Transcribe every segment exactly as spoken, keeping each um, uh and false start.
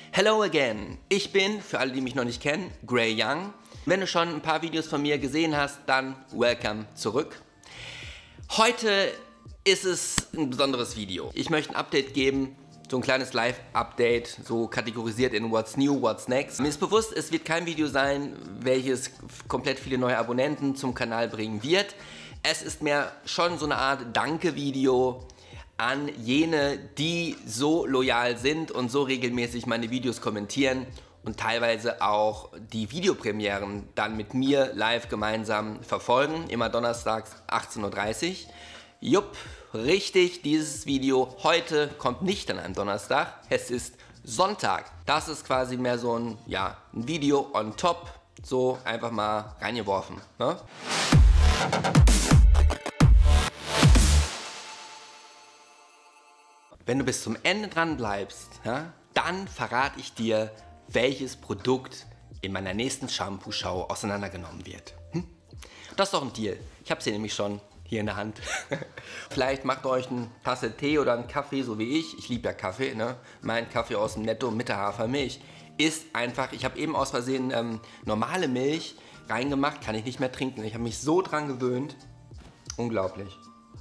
Hello again! Ich bin, für alle, die mich noch nicht kennen, Gray Young. Wenn du schon ein paar Videos von mir gesehen hast, dann welcome zurück. Heute ist es ein besonderes Video. Ich möchte ein Update geben, so ein kleines Live-Update, so kategorisiert in What's New, What's Next. Mir ist bewusst, es wird kein Video sein, welches komplett viele neue Abonnenten zum Kanal bringen wird. Es ist mehr schon so eine Art Danke-Video an jene, die so loyal sind und so regelmäßig meine Videos kommentieren und teilweise auch die Videopremieren dann mit mir live gemeinsam verfolgen, immer donnerstags achtzehn Uhr dreißig. Jupp, richtig, dieses Video heute kommt nicht an einem Donnerstag, es ist Sonntag. Das ist quasi mehr so ein, ja, ein Video on top, so einfach mal reingeworfen, ne? Wenn du bis zum Ende dran bleibst, ja, dann verrate ich dir, welches Produkt in meiner nächsten Shampoo-Show auseinandergenommen wird. Hm? Das ist doch ein Deal. Ich habe sie nämlich schon hier in der Hand. Vielleicht macht ihr euch eine Tasse Tee oder einen Kaffee, so wie ich. Ich liebe ja Kaffee, ne? Mein Kaffee aus dem Netto mit der Hafermilch ist einfach, ich habe eben aus Versehen ähm, normale Milch reingemacht, kann ich nicht mehr trinken. Ich habe mich so dran gewöhnt. Unglaublich.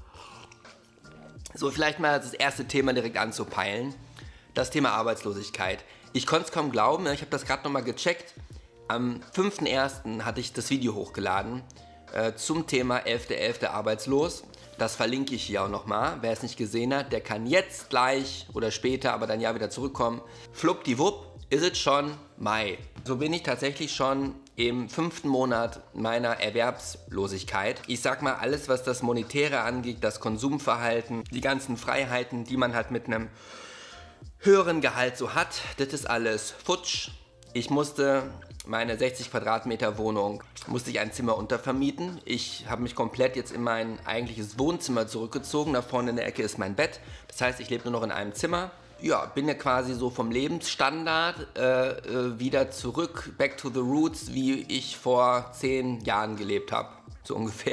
So, vielleicht mal das erste Thema direkt anzupeilen. Das Thema Arbeitslosigkeit. Ich konnte es kaum glauben, ich habe das gerade nochmal gecheckt. Am fünften ersten hatte ich das Video hochgeladen äh, zum Thema elfter elfter arbeitslos. Das verlinke ich hier auch nochmal. Wer es nicht gesehen hat, der kann jetzt gleich oder später, aber dann ja wieder zurückkommen. Fluppdiwupp, ist es schon Mai. So bin ich tatsächlich schon im fünften Monat meiner Erwerbslosigkeit. Ich sag mal, alles was das Monetäre angeht, das Konsumverhalten, die ganzen Freiheiten, die man halt mit einem höheren Gehalt so hat, das ist alles futsch. Ich musste meine sechzig Quadratmeter Wohnung, musste ich ein Zimmer untervermieten. Ich habe mich komplett jetzt in mein eigentliches Wohnzimmer zurückgezogen. Da vorne in der Ecke ist mein Bett. Das heißt, ich lebe nur noch in einem Zimmer. Ja, bin ja quasi so vom Lebensstandard äh, äh, wieder zurück, back to the roots, wie ich vor zehn Jahren gelebt habe, so ungefähr.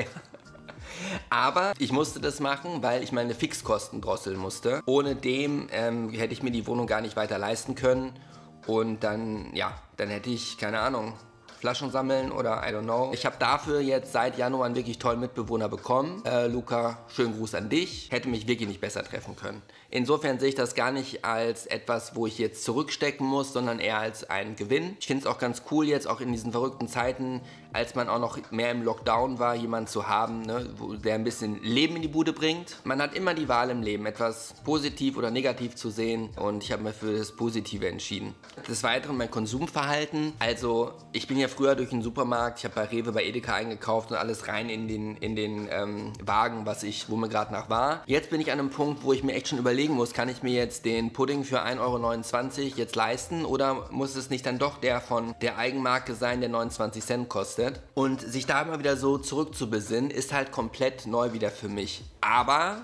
Aber ich musste das machen, weil ich meine Fixkosten drosseln musste. Ohne dem ähm, hätte ich mir die Wohnung gar nicht weiter leisten können. Und dann, ja, dann hätte ich, keine Ahnung, Flaschen sammeln oder I don't know. Ich habe dafür jetzt seit Januar einen wirklich tollen Mitbewohner bekommen. Äh, Luca, schönen Gruß an dich. Hätte mich wirklich nicht besser treffen können. Insofern sehe ich das gar nicht als etwas, wo ich jetzt zurückstecken muss, sondern eher als einen Gewinn. Ich finde es auch ganz cool jetzt, auch in diesen verrückten Zeiten, als man auch noch mehr im Lockdown war, jemanden zu haben, ne, wo, der ein bisschen Leben in die Bude bringt. Man hat immer die Wahl im Leben, etwas positiv oder negativ zu sehen, und ich habe mir für das Positive entschieden. Des Weiteren mein Konsumverhalten. Also ich bin ja früher durch den Supermarkt, ich habe bei Rewe, bei Edeka eingekauft und alles rein in den, in den ähm, Wagen, was ich, wo mir gerade nach war. Jetzt bin ich an einem Punkt, wo ich mir echt schon überlegen muss, kann ich mir jetzt den Pudding für ein Euro neunundzwanzig jetzt leisten oder muss es nicht dann doch der von der Eigenmarke sein, der neunundzwanzig Cent kostet? Und sich da immer wieder so zurückzubesinnen, ist halt komplett neu wieder für mich. Aber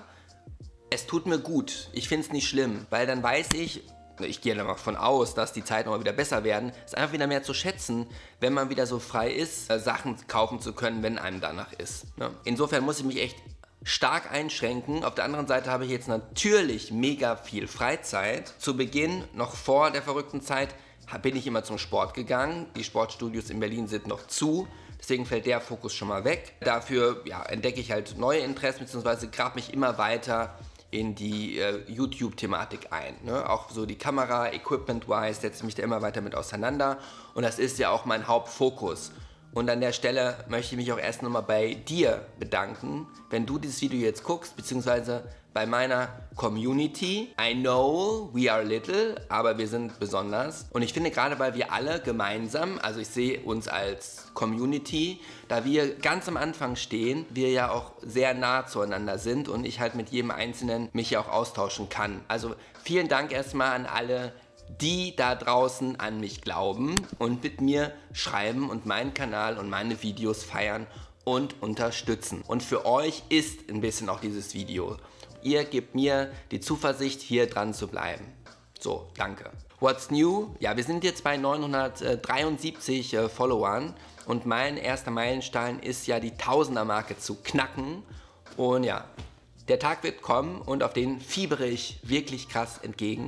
es tut mir gut. Ich finde es nicht schlimm, weil dann weiß ich, ich gehe davon aus, dass die Zeiten mal wieder besser werden, ist einfach wieder mehr zu schätzen, wenn man wieder so frei ist, Sachen kaufen zu können, wenn einem danach ist. Ne? Insofern muss ich mich echt stark einschränken. Auf der anderen Seite habe ich jetzt natürlich mega viel Freizeit. Zu Beginn, noch vor der verrückten Zeit, bin ich immer zum Sport gegangen. Die Sportstudios in Berlin sind noch zu. Deswegen fällt der Fokus schon mal weg. Dafür ja, entdecke ich halt neue Interessen, beziehungsweise grab mich immer weiter in die äh, YouTube-Thematik ein. Ne? Auch so die Kamera, Equipment-wise, setze ich mich da immer weiter mit auseinander. Und das ist ja auch mein Hauptfokus. Und an der Stelle möchte ich mich auch erst nochmal bei dir bedanken, wenn du dieses Video jetzt guckst, beziehungsweise bei meiner Community. I know we are little, aber wir sind besonders. Und ich finde, gerade weil wir alle gemeinsam, also ich sehe uns als Community, da wir ganz am Anfang stehen, wir ja auch sehr nah zueinander sind und ich halt mit jedem Einzelnen mich ja auch austauschen kann. Also vielen Dank erstmal an alle, die da draußen an mich glauben und mit mir schreiben und meinen Kanal und meine Videos feiern und unterstützen. Und für euch ist ein bisschen auch dieses Video. Ihr gebt mir die Zuversicht, hier dran zu bleiben. So, danke. What's new? Ja, wir sind jetzt bei neunhundertdreiundsiebzig äh, Followern und mein erster Meilenstein ist ja die Tausender-Marke zu knacken. Und ja, der Tag wird kommen und auf den fiebere ich wirklich krass entgegen.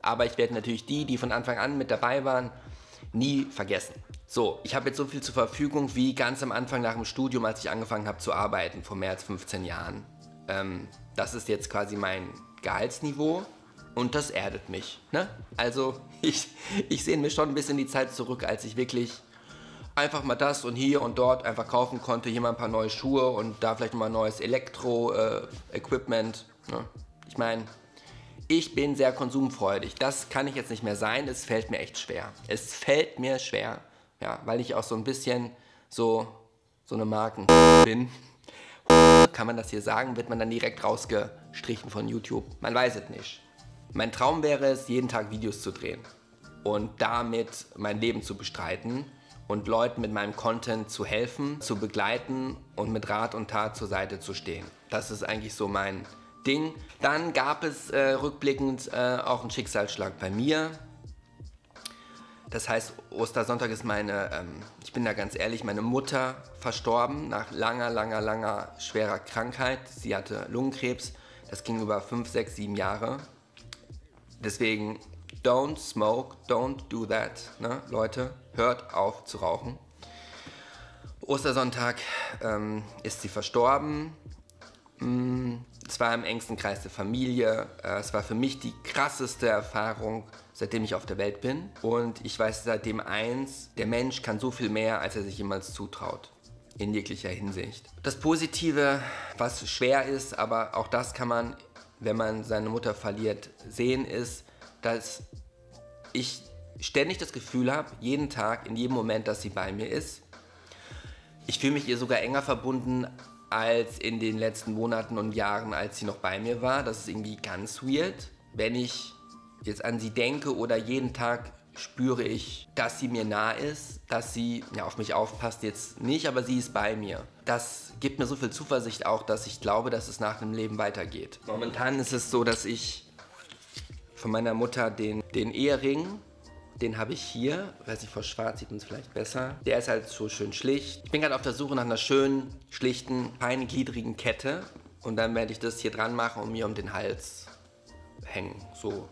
Aber ich werde natürlich die, die von Anfang an mit dabei waren, nie vergessen. So, ich habe jetzt so viel zur Verfügung wie ganz am Anfang nach dem Studium, als ich angefangen habe zu arbeiten, vor mehr als fünfzehn Jahren. Ähm, das ist jetzt quasi mein Gehaltsniveau und das erdet mich. Ne? Also ich, ich sehe mir schon ein bisschen die Zeit zurück, als ich wirklich einfach mal das und hier und dort einfach kaufen konnte. Hier mal ein paar neue Schuhe und da vielleicht mal neues Elektro-Equipment. Äh, ne? Ich meine, ich bin sehr konsumfreudig. Das kann ich jetzt nicht mehr sein. Es fällt mir echt schwer. Es fällt mir schwer, ja, weil ich auch so ein bisschen so, so eine Marken bin. Kann man das hier sagen? Wird man dann direkt rausgestrichen von YouTube? Man weiß es nicht. Mein Traum wäre es, jeden Tag Videos zu drehen und damit mein Leben zu bestreiten und Leuten mit meinem Content zu helfen, zu begleiten und mit Rat und Tat zur Seite zu stehen. Das ist eigentlich so mein Ding. Dann gab es äh, rückblickend äh, auch einen Schicksalsschlag bei mir. Das heißt, Ostersonntag ist meine, ähm, ich bin da ganz ehrlich, meine Mutter verstorben nach langer, langer, langer schwerer Krankheit. Sie hatte Lungenkrebs, das ging über fünf, sechs, sieben Jahre. Deswegen, don't smoke, don't do that, ne? Leute, hört auf zu rauchen. Ostersonntag ähm, ist sie verstorben. Es war im engsten Kreis der Familie. Es war für mich die krasseste Erfahrung, seitdem ich auf der Welt bin. Und ich weiß seitdem eins, der Mensch kann so viel mehr, als er sich jemals zutraut. In jeglicher Hinsicht. Das Positive, was schwer ist, aber auch das kann man, wenn man seine Mutter verliert, sehen, ist, dass ich ständig das Gefühl habe, jeden Tag, in jedem Moment, dass sie bei mir ist. Ich fühle mich ihr sogar enger verbunden als in den letzten Monaten und Jahren, als sie noch bei mir war. Das ist irgendwie ganz weird. Wenn ich jetzt an sie denke oder jeden Tag spüre ich, dass sie mir nah ist, dass sie ja, auf mich aufpasst, jetzt nicht, aber sie ist bei mir. Das gibt mir so viel Zuversicht auch, dass ich glaube, dass es nach dem Leben weitergeht. Momentan ist es so, dass ich von meiner Mutter den, den Ehering, den habe ich hier, weiß nicht, vor schwarz sieht man es vielleicht besser. Der ist halt so schön schlicht. Ich bin gerade auf der Suche nach einer schönen, schlichten, feingliedrigen Kette. Und dann werde ich das hier dran machen und mir um den Hals hängen. So.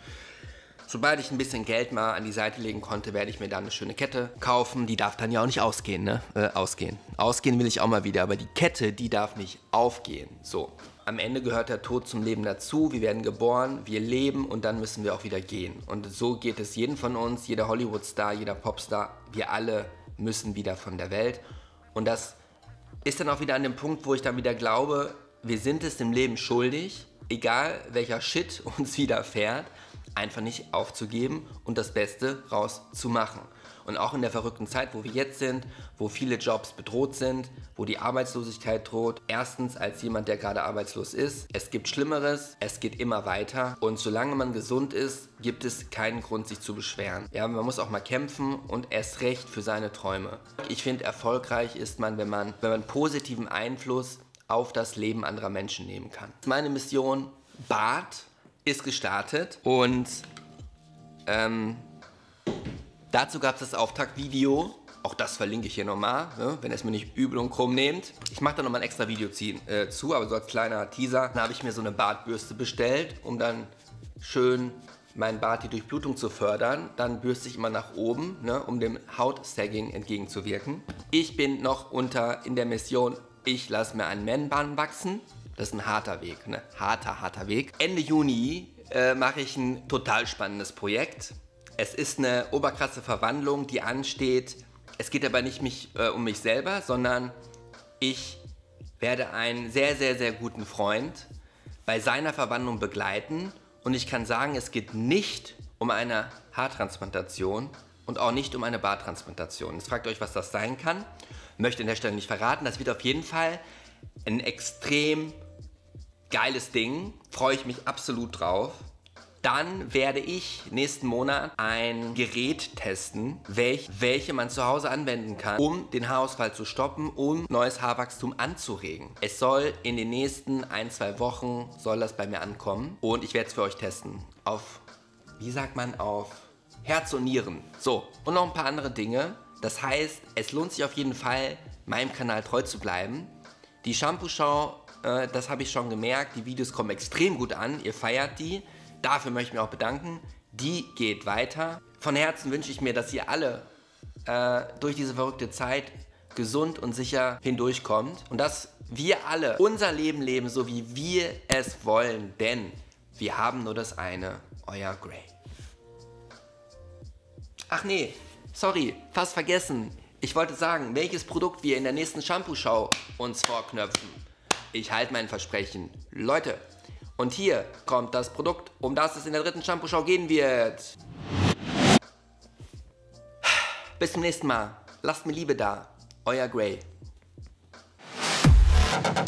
Sobald ich ein bisschen Geld mal an die Seite legen konnte, werde ich mir dann eine schöne Kette kaufen. Die darf dann ja auch nicht ausgehen, ne? Äh, ausgehen. Ausgehen will ich auch mal wieder, aber die Kette, die darf nicht aufgehen. So. Am Ende gehört der Tod zum Leben dazu. Wir werden geboren, wir leben und dann müssen wir auch wieder gehen. Und so geht es jedem von uns, jeder Hollywood-Star, jeder Popstar. Wir alle müssen wieder von der Welt. Und das ist dann auch wieder an dem Punkt, wo ich dann wieder glaube, wir sind es dem Leben schuldig, egal welcher Shit uns widerfährt, einfach nicht aufzugeben und das Beste rauszumachen. Und auch in der verrückten Zeit, wo wir jetzt sind, wo viele Jobs bedroht sind, wo die Arbeitslosigkeit droht. Erstens als jemand, der gerade arbeitslos ist. Es gibt Schlimmeres, es geht immer weiter. Und solange man gesund ist, gibt es keinen Grund, sich zu beschweren. Ja, man muss auch mal kämpfen und erst recht für seine Träume. Ich finde, erfolgreich ist man, wenn man, wenn man positiven Einfluss auf das Leben anderer Menschen nehmen kann. Meine Mission Bart ist gestartet und ähm, dazu gab es das Auftaktvideo, auch das verlinke ich hier nochmal, ne, wenn ihr es mir nicht übel und krumm nehmt. Ich mache da nochmal ein extra Video ziehen, äh, zu, aber so als kleiner Teaser. Dann habe ich mir so eine Bartbürste bestellt, um dann schön meinen Bart die Durchblutung zu fördern. Dann bürste ich immer nach oben, ne, um dem Hautsagging entgegenzuwirken. Ich bin noch unter in der Mission, ich lasse mir einen Man-Bun wachsen. Das ist ein harter Weg, ne? Harter, harter Weg. Ende Juni äh, mache ich ein total spannendes Projekt. Es ist eine oberkrasse Verwandlung, die ansteht. Es geht aber nicht mich, äh, um mich selber, sondern ich werde einen sehr, sehr, sehr guten Freund bei seiner Verwandlung begleiten. Und ich kann sagen, es geht nicht um eine Haartransplantation und auch nicht um eine Barttransplantation. Jetzt fragt ihr euch, was das sein kann. Möchte an der Stelle nicht verraten. Das wird auf jeden Fall ein extrem geiles Ding. Freue ich mich absolut drauf. Dann werde ich nächsten Monat ein Gerät testen, welch, welche man zu Hause anwenden kann, um den Haarausfall zu stoppen, um neues Haarwachstum anzuregen. Es soll in den nächsten ein, zwei Wochen soll das bei mir ankommen und ich werde es für euch testen. Auf, wie sagt man, auf Herz und Nieren. So, und noch ein paar andere Dinge. Das heißt, es lohnt sich auf jeden Fall, meinem Kanal treu zu bleiben. Die Shampoo-Show, äh, das habe ich schon gemerkt, die Videos kommen extrem gut an, ihr feiert die. Dafür möchte ich mich auch bedanken. die geht weiter. Von Herzen wünsche ich mir, dass ihr alle äh, durch diese verrückte Zeit gesund und sicher hindurchkommt und dass wir alle unser Leben leben, so wie wir es wollen, denn wir haben nur das eine, euer Gray. Ach nee, sorry, fast vergessen. Ich wollte sagen, welches Produkt wir in der nächsten Shampoo-Show uns vorknöpfen. Ich halte mein Versprechen. Leute, und hier kommt das Produkt, um das es in der dritten Shampoo-Show gehen wird. Bis zum nächsten Mal. Lasst mir Liebe da. Euer Gray.